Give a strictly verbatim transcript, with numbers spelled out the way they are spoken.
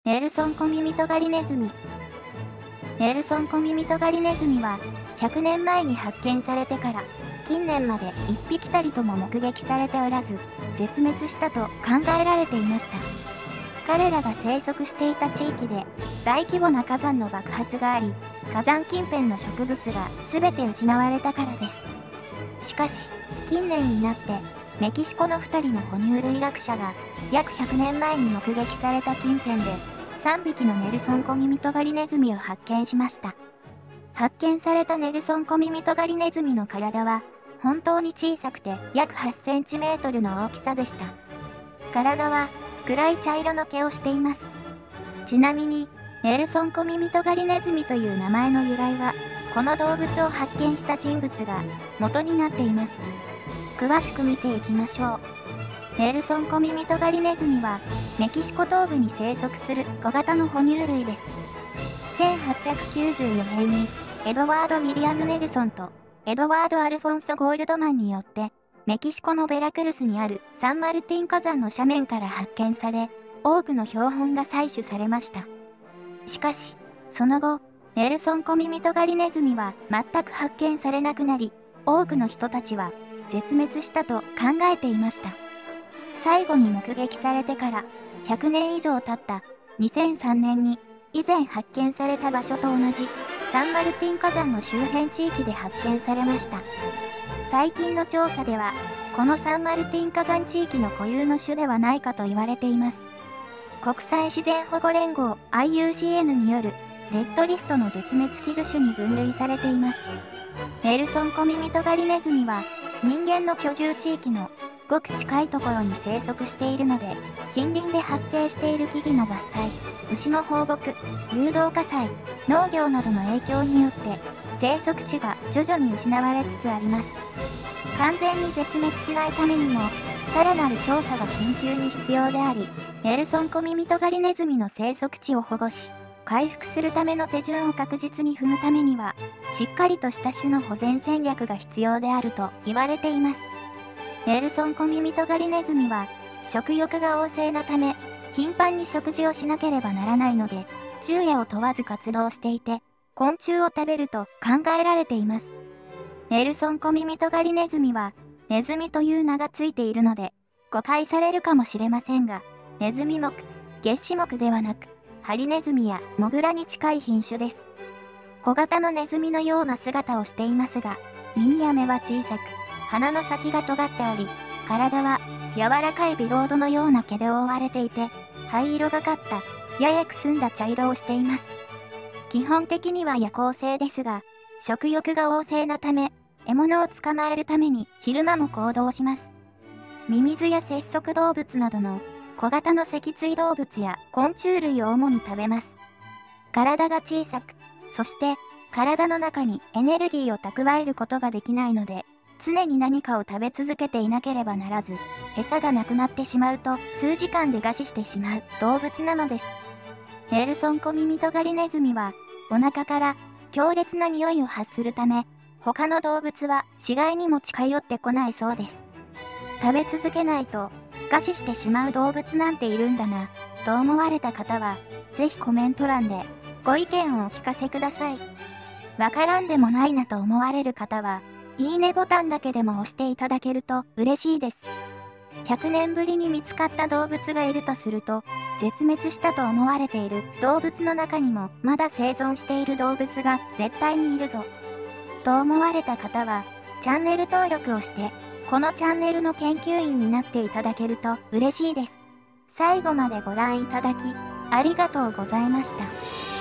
ネルソンコミミトガリネズミ。ネルソンコミミトガリネズミは、ひゃくねんまえに発見されてから、近年までいっぴきたりとも目撃されておらず、絶滅したと考えられていました。彼らが生息していた地域で、大規模な火山の爆発があり、火山近辺の植物が全て失われたからです。しかし、近年になって、メキシコのふたりの哺乳類学者が、約ひゃくねんまえに目撃された近辺で、さんびきのネルソンコミミトガリネズミを発見しました。発見されたネルソンコミミトガリネズミの体は、本当に小さくて約はちセンチメートルの大きさでした。体は暗い茶色の毛をしています。ちなみに、ネルソンコミミトガリネズミという名前の由来は、この動物を発見した人物が元になっています。詳しく見ていきましょう。ネルソンコミミトガリネズミは、メキシコ東部に生息する小型の哺乳類です。せんはっぴゃくきゅうじゅうよねんに、エドワード・ウィリアム・ネルソンと、エドワード・アルフォンソ・ゴールドマンによって、メキシコのベラクルスにあるサンマルティン火山の斜面から発見され、多くの標本が採取されました。しかし、その後、ネルソンコミミトガリネズミは全く発見されなくなり、多くの人たちは絶滅したと考えていました。最後に目撃されてからひゃくねん以上経ったにせんさんねんに以前発見された場所と同じサンマルティン火山の周辺地域で発見されました。最近の調査では、このサンマルティン火山地域の固有の種ではないかと言われています。国際自然保護連合 アイユーシーエヌ によるレッドリストの絶滅危惧種に分類されています。ネルソンコミミトガリネズミは人間の居住地域のごく近いところに生息しているので、近隣で発生している木々の伐採、牛の放牧、流動火災、農業などの影響によって生息地が徐々に失われつつあります。完全に絶滅しないためにも、さらなる調査が緊急に必要であり、ネルソンコミミトガリネズミの生息地を保護し、回復するための手順を確実に踏むためには、しっかりとした種の保全戦略が必要であると言われています。ネルソンコミミトガリネズミは、食欲が旺盛なため、頻繁に食事をしなければならないので、昼夜を問わず活動していて、昆虫を食べると考えられています。ネルソンコミミトガリネズミは、ネズミという名がついているので、誤解されるかもしれませんが、ネズミ目、月歯目ではなく、ハリネズミやモグラに近い品種です。小型のネズミのような姿をしていますが、耳や目は小さく、鼻の先が尖っており、体は柔らかいビロードのような毛で覆われていて、灰色がかった、ややくすんだ茶色をしています。基本的には夜行性ですが、食欲が旺盛なため、獲物を捕まえるために昼間も行動します。ミミズや節足動物などの小型の脊椎動物や昆虫類を主に食べます。体が小さく、そして体の中にエネルギーを蓄えることができないので、常に何かを食べ続けていなければならず、餌がなくなってしまうと数時間で餓死してしまう動物なのです。ネルソンコミミトガリネズミは、お腹から強烈な匂いを発するため、他の動物は死骸にも近寄ってこないそうです。食べ続けないと餓死してしまう動物なんているんだな、と思われた方は、ぜひコメント欄でご意見をお聞かせください。わからんでもないなと思われる方は、いいねボタンだけでも押していただけると嬉しいです。ひゃくねんぶりに見つかった動物がいるとすると、絶滅したと思われている動物の中にもまだ生存している動物が絶対にいるぞ。と思われた方は、チャンネル登録をして、このチャンネルの研究員になっていただけると嬉しいです。最後までご覧いただき、ありがとうございました。